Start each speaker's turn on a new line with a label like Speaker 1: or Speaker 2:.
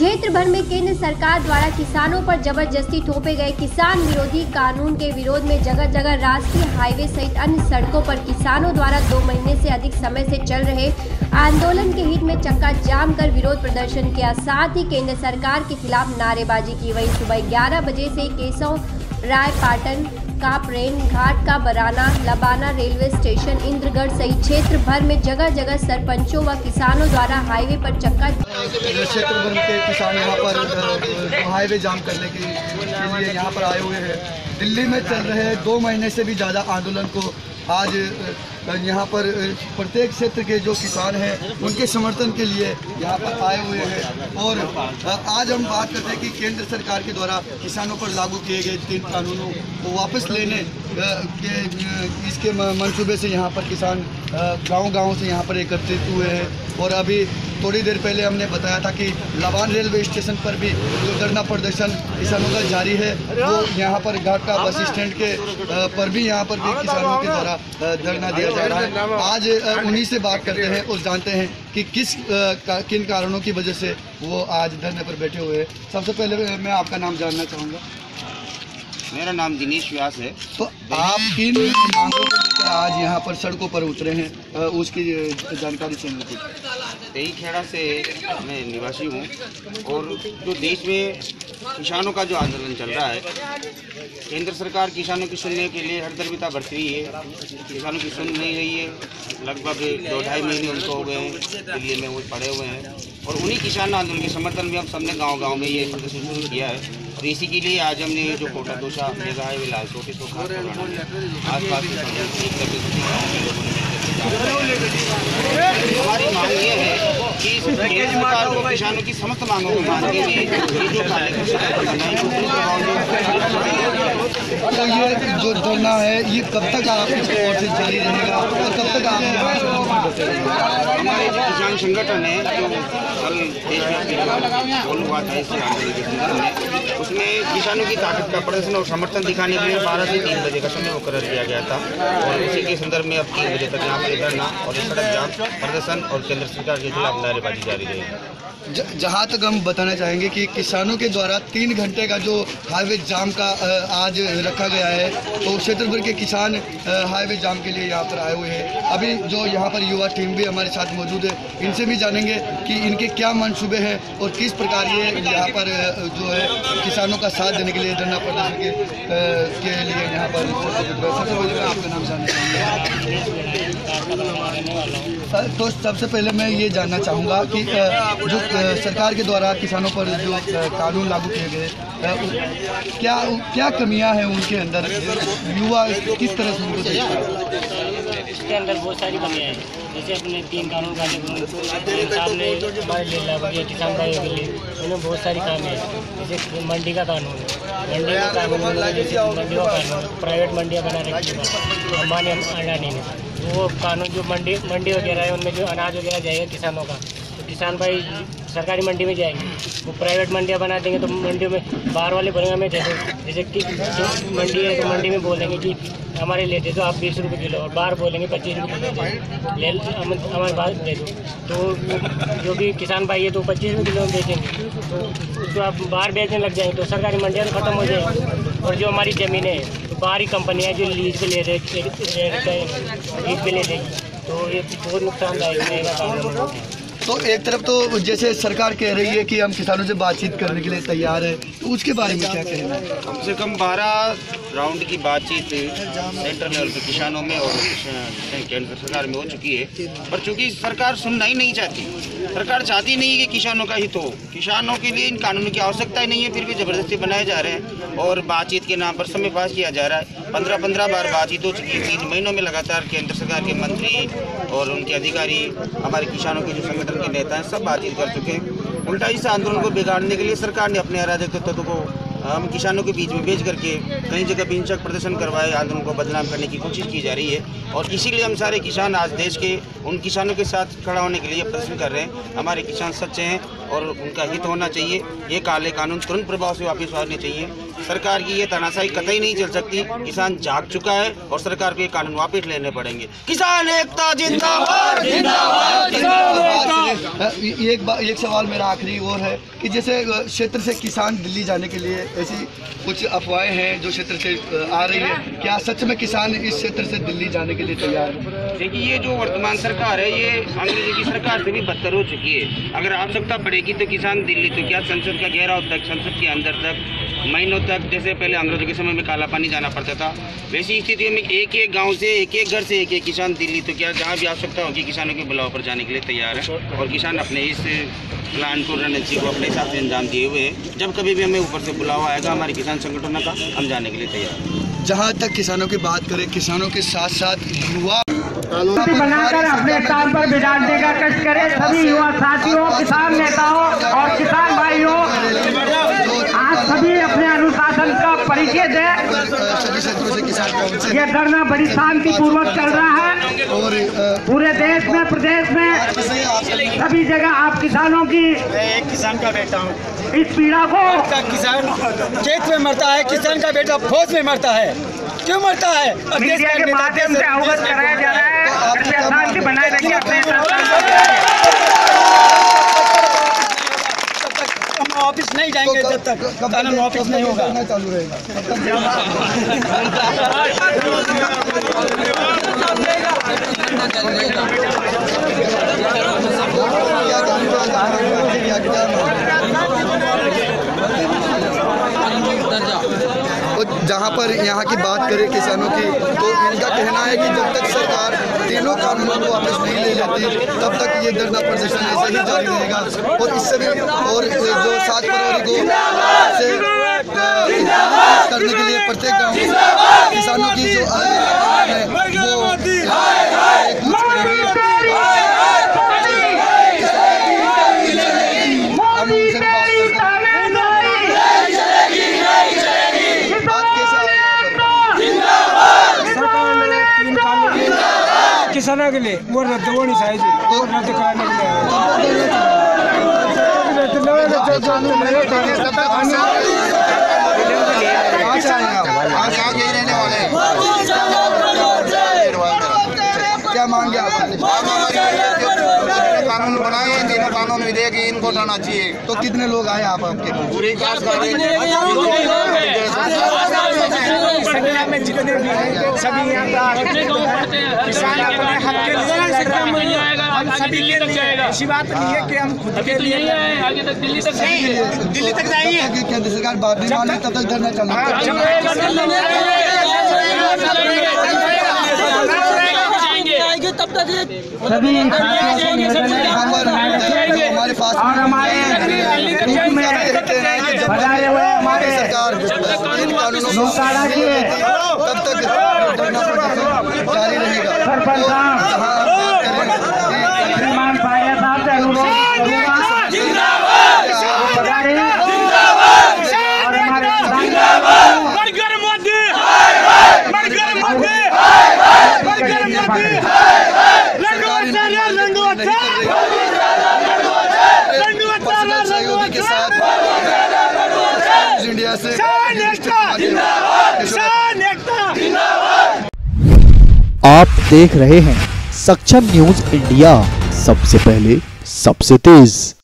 Speaker 1: क्षेत्र भर में केंद्र सरकार द्वारा किसानों पर जबरदस्ती थोपे गए किसान विरोधी कानून के विरोध में जगह जगह राष्ट्रीय हाईवे सहित अन्य सड़कों पर किसानों द्वारा 2 महीने से अधिक समय से चल रहे आंदोलन के हित में चक्का जाम कर विरोध प्रदर्शन किया। साथ ही केंद्र सरकार के खिलाफ नारेबाजी की। वहीं सुबह 11 बजे से केशव राय पाटन कापरेन घाट का बराना लबाना रेलवे स्टेशन इंद्रगढ़ सहित क्षेत्र भर में जगह जगह सरपंचों व किसानों द्वारा हाईवे पर चक्का
Speaker 2: क्षेत्र भर के किसान यहाँ पर हाईवे जाम करने के लिए यहाँ पर आए हुए हैं। दिल्ली में चल रहे 2 महीने से भी ज़्यादा आंदोलन को आज यहाँ पर प्रत्येक क्षेत्र के जो किसान हैं उनके समर्थन के लिए यहाँ पर आए हुए हैं। और आज हम बात करते हैं कि केंद्र सरकार के द्वारा किसानों पर लागू किए गए 3 कानूनों को वापस लेने के इसके मंसूबे से यहाँ पर किसान गांव-गांव से यहाँ पर एकत्रित हुए हैं। और अभी थोड़ी देर पहले हमने बताया था कि लबान रेलवे स्टेशन पर भी जो धरना प्रदर्शन किसानों का जारी है, वो यहाँ पर घाट का बस स्टैंड के पर भी यहाँ पर भी किसानों के द्वारा धरना दिया जा रहा है। आज उन्हीं से बात करते हैं और जानते हैं कि किन कारणों की वजह से वो आज धरने पर बैठे हुए हैं। सबसे पहले मैं आपका नाम जानना चाहूँगा।
Speaker 3: मेरा नाम दिनेश व्यास है।
Speaker 2: तो आप किन मांगों को लेकर आज यहाँ पर सड़कों पर उतरे हैं, उसकी जानकारी चाहिए।
Speaker 3: तेई खेड़ा से मैं निवासी हूँ और जो देश में किसानों का जो आंदोलन चल रहा है, केंद्र सरकार किसानों की सुनने के लिए हर तरबिता बरत रही है। किसानों की सुन नहीं रही है। लगभग 2-2.5 महीने उनको हो गए हैं दिल्ली में वो पड़े हुए हैं। और उन्हीं किसान आंदोलन के समर्थन में हम सबने गांव-गांव में ये प्रदर्शन शुरू किया है। और इसी के लिए आज हमने जो कोटा दोसा मेगा हाईवे लाल छोटे तो खास आसपास हमारी मांग ये है कि केंद्र सरकार को किसानों की समस्त मांगों को मानते हुए ये जो
Speaker 2: तो ये जो धरना है ये कब तक आपकी ओर से जारी रहेगा और कब तक आप
Speaker 3: हमारे जो किसान संगठन है जो कल देश में बोल हुआ था इस आंदोलन के संदर्भ में, उसमें किसानों की ताकत का प्रदर्शन और समर्थन दिखाने के लिए 12 से 3 बजे का समय मुकर्रर किया गया था। और उसी के संदर्भ में अब 3 बजे तक यहाँ पर धरना और सड़क जाम प्रदर्शन और केंद्र सरकार के खिलाफ नारेबाजी जारी रहेगी।
Speaker 2: जहाँ तक हम बताना चाहेंगे कि किसानों के द्वारा 3 घंटे का जो हाईवे जाम का आज रखा गया है, तो क्षेत्र भर के किसान हाईवे जाम के लिए यहाँ पर आए हुए हैं। अभी जो यहाँ पर युवा टीम भी हमारे साथ मौजूद है, इनसे भी जानेंगे कि इनके क्या मंसूबे हैं और किस प्रकार ये यहाँ पर जो है किसानों का साथ देने के लिए धरना प्रदर्शन के लिए यहाँ पर। सबसे पहले मैं आपका नाम जानना चाहूँगा। तो सबसे पहले मैं ये जानना चाहूँगा कि जो सरकार के द्वारा किसानों पर जो कानून लागू किए गए, क्या कमियां हैं उनके अंदर, युवा किस तरह से उनको देखता है?
Speaker 4: इसके अंदर बहुत सारी कमियां हैं। जैसे अपने 3 कानून का सामने किसान भाइयों के लिए उन्हें बहुत सारी कामें हैं। जैसे मंडी का कानून है, मंडी का कानून प्राइवेट मंडियाँ बना रखी है अंबानी अडानी ने। वो कानून जो मंडी वगैरह है उनमें जो अनाज वगैरह जाएगा किसानों का, तो किसान भाई सरकारी मंडी में जाएंगे। वो प्राइवेट मंडियाँ बना देंगे तो मंडियों में बाहर वाले बनेगा में जैसे कि मंडी है तो मंडी में बोलेंगे कि हमारे ले दे दो आप 20 रुपये किलो, और बाहर बोलेंगे 25 रुपये किलो ले हमारे पास दे दो। तो जो भी किसान भाई है तो 25 रुपये किलो बेचेंगे, तो उसको आप बाहर बेचने लग जाएंगे तो सरकारी मंडियाँ तो ख़त्म हो जाएंगी। और जो हमारी ज़मीनें हैं तो बाहरी कंपनियाँ जो लीज पे ले देगी, तो ये बहुत नुकसानदायक रहेगा।
Speaker 2: तो एक तरफ तो जैसे सरकार कह रही है कि हम किसानों से बातचीत करने के लिए तैयार है, तो उसके बारे में क्या कहना है?
Speaker 3: कम से कम 12 राउंड की बातचीत सेंटर लेवल पर किसानों में और केंद्र सरकार में हो चुकी है, पर चूंकि सरकार सुनना ही नहीं चाहती। सरकार चाहती नहीं कि किसानों का हित हो। किसानों के लिए इन कानूनों की आवश्यकता ही नहीं है, फिर भी ज़बरदस्ती बनाए जा रहे हैं और बातचीत के नाम पर समय पास किया जा रहा है। 15 बार बातचीत हो चुकी है। 3 महीनों में लगातार केंद्र सरकार के मंत्री और उनके अधिकारी, हमारे किसानों के जो संगठन के नेता हैं, सब बातचीत कर चुके हैं। उल्टा इस आंदोलन को बिगाड़ने के लिए सरकार ने अपने अराजक तत्व को हम किसानों के बीच में भेज करके कई जगह हिंसक प्रदर्शन करवाए, आंदोलन को बदनाम करने की कोशिश की जा रही है। और इसीलिए हम सारे किसान आज देश के उन किसानों के साथ खड़ा होने के लिए प्रदर्शन कर रहे हैं। हमारे किसान सच्चे हैं और उनका हित होना चाहिए। ये काले कानून तुरंत प्रभाव से वापस आने चाहिए। सरकार की ये तानाशाही कतई नहीं चल सकती। किसान जाग चुका है और सरकार को ये कानून वापस लेने पड़ेंगे। किसान एकता जिंदाबाद, जिंदाबाद,
Speaker 2: एक सवाल मेरा आखिरी और है कि जैसे क्षेत्र से किसान दिल्ली जाने के लिए ऐसी कुछ अफवाहें हैं जो क्षेत्र से आ रही है, क्या सच में किसान इस क्षेत्र से दिल्ली जाने के लिए तैयार है?
Speaker 3: देखिए, ये जो वर्तमान सरकार है ये अंग्रेजी की सरकार से भी बदतर हो चुकी है। अगर आवश्यकता पड़ेगी तो किसान दिल्ली तो क्या संसद का घेराव तक, संसद के अंदर तक, महीनों तक, जैसे पहले अंग्रेजों के समय में काला पानी जाना पड़ता था, वैसी स्थिति में एक एक गांव से, एक एक घर से एक एक किसान दिल्ली तो क्या जहां भी आवश्यकता होगी किसानों के बुलाव पर जाने के लिए तैयार है। और किसान अपने इस प्लान को, रणनीति को अपने हिसाब से अंजाम दिए हुए हैं। जब कभी भी हमें ऊपर से बुलावा आएगा हमारे किसान संगठनों का, हम जाने के लिए तैयार हैं।
Speaker 2: जहाँ तक किसानों की बात करें, किसानों के साथ साथ युवा
Speaker 5: बनाकर अपने काम पर बिठाने का कष्ट करें। सभी युवा साथियों, किसान नेताओं और किसान भाइयों, आज सभी अपने अनुशासन का परिचय दें।
Speaker 2: सभी क्षेत्रों से किसान पहुंचे।
Speaker 5: ये धरना बड़ी शांतिपूर्वक चल रहा है
Speaker 2: और
Speaker 5: पूरे देश में, प्रदेश में, सभी जगह आप किसानों की,
Speaker 6: मैं एक किसान का बेटा हूँ।
Speaker 5: इस पीड़ा को,
Speaker 6: किसान खेत में मरता है, किसान का बेटा फौज में मरता है। क्यों मरता है?
Speaker 5: मीडिया के माध्यम से अवगत कराया जा रहा है। कृपया शांति बनाए रखिए अपने
Speaker 6: हम ऑफिस नहीं जाएंगे जब तक कानून ऑफिस नहीं होगा।
Speaker 2: चालू रहेगा जहाँ पर यहाँ की बात करें किसानों की, तो इनका कहना है कि जब तक सरकार तीनों कानूनों को वापस नहीं ले लेती तब तक ये धरना प्रदर्शन ऐसे ही जारी रहेगा। और इससे भी और जो 7 फरवरी को से करने के लिए प्रत्येक गाँव किसानों की जो है वो
Speaker 6: किसानों के लिए वो रद्द होनी चाहिए, तो रद्द कराने के लिए
Speaker 2: क्या मांगे आप?
Speaker 7: कानून बनाए, तीनों कानून विधेयक इनको हटाना चाहिए।
Speaker 2: तो कितने लोग आए आप आपके पास?
Speaker 7: पूरी खास
Speaker 6: सभी यहाँ किसान अपने हक के लिए हम सभी ले जाएगा। ऐसी बात नहीं है कि हम खुद के लिए आगे तक दिल्ली तक जाएंगे।
Speaker 2: केंद्र सरकार बात नहीं माने तब तक धरना चलना।
Speaker 5: सभी
Speaker 2: हमारे पास
Speaker 5: और हमारे
Speaker 2: हमारे सरकार इन कानूनों को तब तक धरना प्रदर्शन जारी रहेगा।
Speaker 5: श्रीमान पाया साहब से अनुरोध करूंगा और
Speaker 2: हमारे सहयोगी के साथ इंडिया से
Speaker 8: आप देख रहे हैं सक्षम न्यूज इंडिया, सबसे पहले सबसे तेज।